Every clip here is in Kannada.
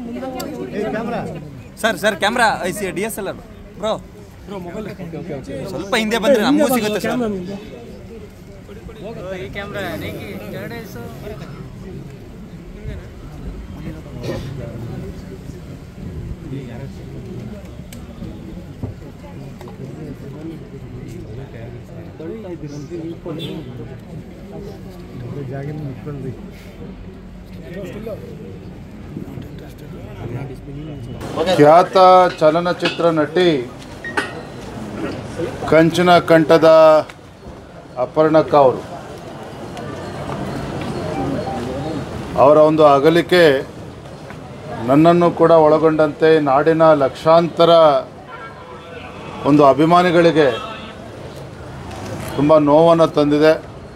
ಸರ್ ಕ್ಯಾಮ್ರಾ ಐಸಿ DSLR ಬ್ರೋ ಸ್ವಲ್ಪ ಹಿಂದೆ ಬಂದ್ರೆ ನಮಗೂ ಸಿಗುತ್ತೆ ಸರ್. ಈ ಕ್ಯಾಮ್ರಾ ಖ್ಯಾತ ಚಲನಚಿತ್ರ ನಟಿ ಕಂಚನ ಕಂಠದ ಅಪರ್ಣಕ್ಕ ಅವರ ಒಂದು ಅಗಲಿಕೆ ನನ್ನನ್ನು ಕೂಡ ಒಳಗೊಂಡಂತೆ ನಾಡಿನ ಲಕ್ಷಾಂತರ ಒಂದು ಅಭಿಮಾನಿಗಳಿಗೆ ತುಂಬ ನೋವನ್ನು ತಂದಿದೆ.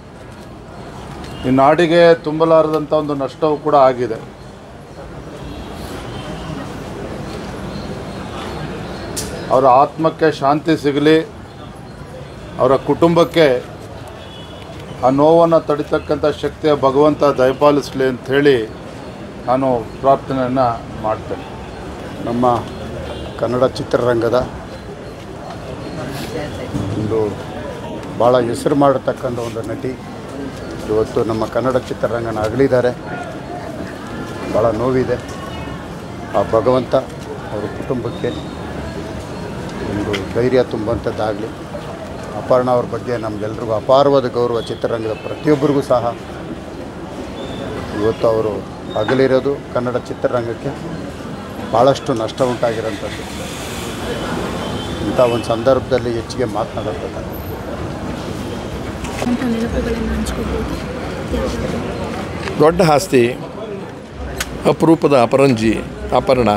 ಈ ನಾಡಿಗೆ ತುಂಬಲಾರದಂಥ ಒಂದು ನಷ್ಟವೂ ಕೂಡ ಆಗಿದೆ. ಅವರ ಆತ್ಮಕ್ಕೆ ಶಾಂತಿ ಸಿಗಲಿ, ಅವರ ಕುಟುಂಬಕ್ಕೆ ಆ ನೋವನ್ನು ತಡಿತಕ್ಕಂಥ ಶಕ್ತಿಯ ಭಗವಂತ ದಯಪಾಲಿಸಲಿ ಅಂಥೇಳಿ ನಾನು ಪ್ರಾರ್ಥನೆಯನ್ನು ಮಾಡ್ತೇನೆ. ನಮ್ಮ ಕನ್ನಡ ಚಿತ್ರರಂಗದ ಒಂದು ಭಾಳ ಹೆಸರು ಮಾಡತಕ್ಕಂಥ ಒಂದು ನಟಿ ಇವತ್ತು ನಮ್ಮ ಕನ್ನಡ ಚಿತ್ರರಂಗನ ಅಗಲಿದ್ದಾರೆ. ಭಾಳ ನೋವಿದೆ. ಆ ಭಗವಂತ ಅವರ ಕುಟುಂಬಕ್ಕೆ ಒಂದು ಧೈರ್ಯ ತುಂಬುವಂಥದ್ದಾಗಲಿ. ಅಪರ್ಣ ಅವ್ರ ಬಗ್ಗೆ ನಮಗೆಲ್ರಿಗೂ ಅಪಾರವಾದ ಗೌರವ. ಚಿತ್ರರಂಗದ ಪ್ರತಿಯೊಬ್ಬರಿಗೂ ಸಹ ಇವತ್ತು ಅವರು ಅಗಲಿರೋದು ಕನ್ನಡ ಚಿತ್ರರಂಗಕ್ಕೆ ಭಾಳಷ್ಟು ನಷ್ಟ ಉಂಟಾಗಿರೋಂಥದ್ದು. ಇಂಥ ಒಂದು ಸಂದರ್ಭದಲ್ಲಿ ಹೆಚ್ಚಿಗೆ ಮಾತನಾಡೋದು ದೊಡ್ಡ ಆಸ್ತಿ, ಅಪರೂಪದ ಅಪರಂಜಿ ಅಪರ್ಣ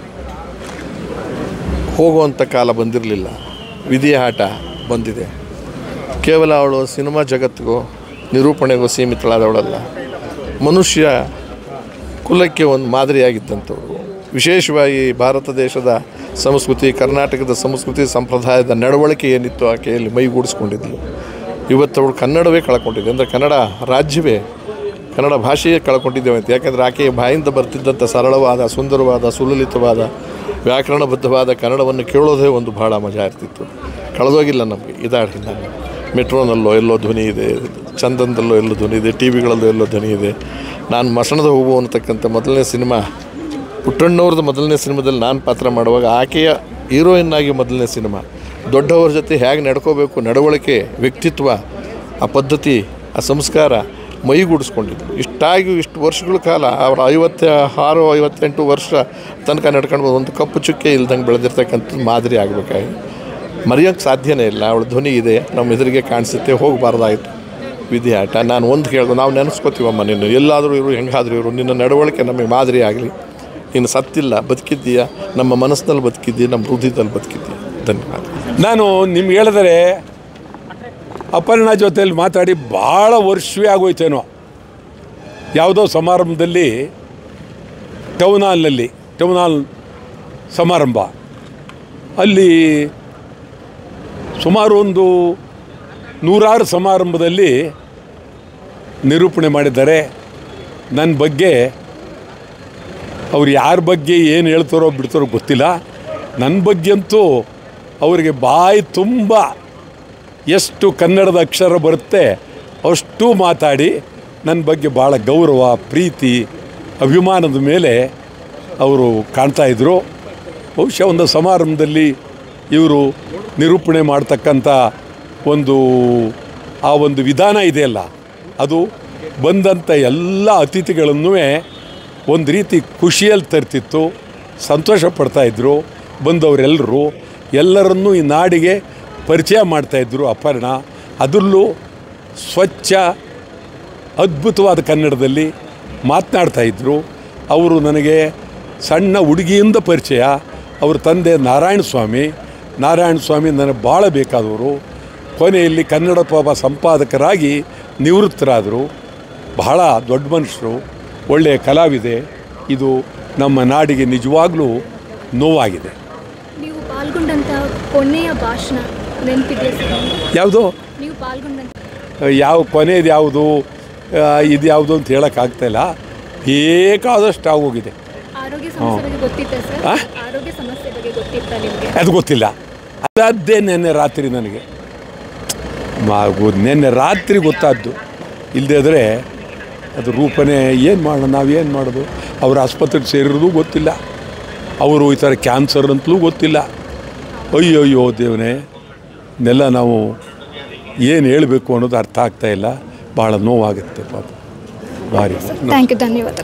ಹೋಗುವಂಥ ಕಾಲ ಬಂದಿರಲಿಲ್ಲ. ವಿಧಿಯ ಆಟ ಬಂದಿದೆ. ಕೇವಲ ಅವಳು ಸಿನಿಮಾ ಜಗತ್ತಿಗೂ ನಿರೂಪಣೆಗೂ ಸೀಮಿತಳಾದವಳಲ್ಲ, ಮನುಷ್ಯ ಕುಲಕ್ಕೆ ಒಂದು ಮಾದರಿಯಾಗಿದ್ದಂಥವ್ರು. ವಿಶೇಷವಾಗಿ ಭಾರತ ದೇಶದ ಸಂಸ್ಕೃತಿ, ಕರ್ನಾಟಕದ ಸಂಸ್ಕೃತಿ ಸಂಪ್ರದಾಯದ ನಡವಳಿಕೆ ಏನಿತ್ತು ಆಕೆಯಲ್ಲಿ ಮೈಗೂಡಿಸ್ಕೊಂಡಿದ್ಲು. ಇವತ್ತು ಅವಳು ಕನ್ನಡವೇ ಕಳ್ಕೊಂಡಿದ್ದೆ, ಅಂದರೆ ಕನ್ನಡ ರಾಜ್ಯವೇ, ಕನ್ನಡ ಭಾಷೆಯೇ ಕಳ್ಕೊಂಡಿದ್ದೇವೆ ಅಂತ. ಯಾಕೆಂದರೆ ಆಕೆಯ ಬಾಯಿಂದ ಬರ್ತಿದ್ದಂಥ ಸರಳವಾದ, ಸುಂದರವಾದ, ಸುಲಲಿತವಾದ, ವ್ಯಾಕರಣಬದ್ಧವಾದ ಕನ್ನಡವನ್ನು ಕೇಳೋದೇ ಒಂದು ಭಾಳ ಮಜಾ ಇರ್ತಿತ್ತು. ಕಳೆದೋಗಿಲ್ಲ ನಮಗೆ. ಇದಾಡಿಲ್ಲ. ಮೆಟ್ರೋನಲ್ಲೋ ಎಲ್ಲೋ ಧ್ವನಿ ಇದೆ, ಚಂದನದಲ್ಲೋ ಎಲ್ಲೋ ಧ್ವನಿ ಇದೆ, ಟಿ ವಿಗಳಲ್ಲೂ ಎಲ್ಲೋ ಧ್ವನಿ ಇದೆ. ನಾನು ಮಸಣದ ಹೂವು ಅನ್ನತಕ್ಕಂಥ ಮೊದಲನೇ ಸಿನಿಮಾ, ಪುಟ್ಟಣ್ಣವ್ರದ್ದು ಮೊದಲನೇ ಸಿನಿಮಾದಲ್ಲಿ ನಾನು ಪಾತ್ರ ಮಾಡುವಾಗ ಆಕೆಯ ಹೀರೋಯಿನ್ ಆಗಿ ಮೊದಲನೇ ಸಿನಿಮಾ. ದೊಡ್ಡವ್ರ ಜೊತೆ ಹೇಗೆ ನಡ್ಕೋಬೇಕು, ನಡವಳಿಕೆ, ವ್ಯಕ್ತಿತ್ವ, ಆ ಪದ್ಧತಿ, ಆ ಸಂಸ್ಕಾರ ಮೈಗೂಡಿಸ್ಕೊಂಡಿದ್ರು. ಇಷ್ಟಾಗಿ ಇಷ್ಟು ವರ್ಷಗಳ ಕಾಲ ಅವರು 56, 58 ವರ್ಷ ತನಕ ನಡ್ಕೊಂಡು ಒಂದು ಕಪ್ಪು ಚುಕ್ಕೆ ಇಲ್ದಂಗೆ ಬೆಳೆದಿರ್ತಕ್ಕಂಥದ್ದು ಮಾದರಿ ಆಗಬೇಕಾಗಿ ಮರೆಯೋಕ್ಕೆ ಸಾಧ್ಯನೇ ಇಲ್ಲ. ಅವಳ ಧ್ವನಿ ಇದೆ, ನಮ್ಮ ಎದುರಿಗೆ ಕಾಣಿಸುತ್ತೆ. ಹೋಗಬಾರ್ದಾಯಿತು ವಿಧಿ ಆಟ. ನಾನು ಒಂದು ಕೇಳಿದೆ, ನಾವು ನೆನೆಸ್ಕೋತೀವಮ್ಮ, ನೀನು ಎಲ್ಲಾದರೂ ಇರು, ಹೆಂಗಾದರೂ ಇರು, ನಿನ್ನ ನಡವಳಿಕೆ ನಮಗೆ ಮಾದರಿ ಆಗಲಿ. ನೀನು ಸತ್ತಿಲ್ಲ, ಬದುಕಿದ್ದೀಯಾ, ನಮ್ಮ ಮನಸ್ಸಿನಲ್ಲಿ ಬದುಕಿದ್ದೀಯ, ನಮ್ಮ ಹೃದಯದಲ್ಲಿ ಬದುಕಿದ್ದೀಯ. ಧನ್ಯವಾದ. ನಾನು ನಿಮ್ಗೆ ಹೇಳಿದರೆ ಅಪರ್ಣ ಜೊತೆಯಲ್ಲಿ ಮಾತಾಡಿ ಭಾಳ ವರ್ಷವೇ ಆಗೋಯ್ತೇನೋ. ಯಾವುದೋ ಸಮಾರಂಭದಲ್ಲಿ ಟೌನ್ ಹಾಲ್ ಸಮಾರಂಭ, ಅಲ್ಲಿ ಸುಮಾರು ಒಂದು 100 ಸಮಾರಂಭದಲ್ಲಿ ನಿರೂಪಣೆ ಮಾಡಿದ್ದಾರೆ. ನನ್ನ ಬಗ್ಗೆ ಅವ್ರು ಯಾರ ಬಗ್ಗೆ ಏನು ಹೇಳ್ತಾರೋ ಬಿಡ್ತಾರೋ ಗೊತ್ತಿಲ್ಲ. ನನ್ನ ಬಗ್ಗೆ ಅಂತೂ ಅವರಿಗೆ ಬಾಯಿ ತುಂಬ ಎಷ್ಟು ಕನ್ನಡದ ಅಕ್ಷರ ಬರುತ್ತೆ ಅಷ್ಟು ಮಾತಾಡಿ ನನ್ನ ಬಗ್ಗೆ ಭಾಳ ಗೌರವ, ಪ್ರೀತಿ, ಅಭಿಮಾನದ ಮೇಲೆ ಅವರು ಕಾಣ್ತಾಯಿದ್ರು. ಬಹುಶಃ ಒಂದು ಸಮಾರಂಭದಲ್ಲಿ ಇವರು ನಿರೂಪಣೆ ಮಾಡ್ತಕ್ಕಂಥ ಆ ಒಂದು ವಿಧಾನ ಇದೆಯಲ್ಲ, ಅದು ಬಂದಂಥ ಎಲ್ಲ ಅತಿಥಿಗಳನ್ನೂ ಒಂದು ರೀತಿ ಖುಷಿಯಲ್ಲಿ ತರ್ತಿತ್ತು, ಸಂತೋಷ ಪಡ್ತಾಯಿದ್ರು. ಬಂದವರೆಲ್ಲರೂ ಎಲ್ಲರನ್ನೂ ಈ ನಾಡಿಗೆ ಪರಿಚಯ ಮಾಡ್ತಾಯಿದ್ರು. ಅಪರ್ಣ ಅದರಲ್ಲೂ ಸ್ವಚ್ಛ ಅದ್ಭುತವಾದ ಕನ್ನಡದಲ್ಲಿ ಮಾತನಾಡ್ತಾಯಿದ್ರು. ಅವರು ನನಗೆ ಸಣ್ಣ ಹುಡುಗಿಯಿಂದ ಪರಿಚಯ. ಅವ್ರ ತಂದೆ ನಾರಾಯಣ ಸ್ವಾಮಿ ನನಗೆ ಭಾಳ ಬೇಕಾದವರು. ಕೊನೆಯಲ್ಲಿ ಕನ್ನಡ ಪ್ರಭ ಸಂಪಾದಕರಾಗಿ ನಿವೃತ್ತರಾದರು. ಬಹಳ ದೊಡ್ಡ ಮನುಷ್ಯರು, ಒಳ್ಳೆಯ ಕಲಾವಿದೆ. ಇದು ನಮ್ಮ ನಾಡಿಗೆ ನಿಜವಾಗ್ಲೂ ನೋವಾಗಿದೆ. ನೀವು ಪಾಲ್ಗೊಂಡಂಥ ಕೊನೆಯ ಭಾಷಣ ನೆನಪಿದೆಯಾ? ಯಾವುದು? ನೀವು ಪಾಲ್ಗೊಂಡಂಥ ಯಾವ ಕೊನೆಯದು ಯಾವುದು, ಇದು ಯಾವುದು ಅಂತ ಹೇಳೋಕ್ಕಾಗ್ತಾಯಿಲ್ಲ. ಬೇಕಾದಷ್ಟು ಆಗೋಗಿದೆ. ಆರೋಗ್ಯ ಸಮಸ್ಯೆ ಬಗ್ಗೆ ಗೊತ್ತಿತ್ತಾ ಸರ್? ಆರೋಗ್ಯ ಸಮಸ್ಯೆ ಬಗ್ಗೆ ಗೊತ್ತಿತ್ತಾ ನಿಮಗೆ? ಅದು ಗೊತ್ತಿಲ್ಲ. ಅದೇ ನೆನ್ನೆ ರಾತ್ರಿ ನನಗೆ ನೆನ್ನೆ ರಾತ್ರಿ ಗೊತ್ತಾದ್ದು. ಇಲ್ಲದೇ ಆದರೆ ಅದು ರೂಪನೇ ಏನು ಮಾಡೋಣ, ನಾವೇನು ಮಾಡೋದು. ಅವ್ರ ಆಸ್ಪತ್ರೆಗೆ ಸೇರಿರೋದು ಗೊತ್ತಿಲ್ಲ, ಅವರು ಈ ಥರ ಕ್ಯಾನ್ಸರ್ ಅಂತಲೂ ಗೊತ್ತಿಲ್ಲ. ಅಯ್ಯೋ ದೇವನೇ, ಇದನ್ನೆಲ್ಲ ನಾವು ಏನು ಹೇಳಬೇಕು ಅನ್ನೋದು ಅರ್ಥ ಆಗ್ತಾಯಿಲ್ಲ. ಭಾಳ ನೋವಾಗುತ್ತೆ ಪಾಪ, ಭಾರಿ. ಥ್ಯಾಂಕ್ ಯು, ಧನ್ಯವಾದ.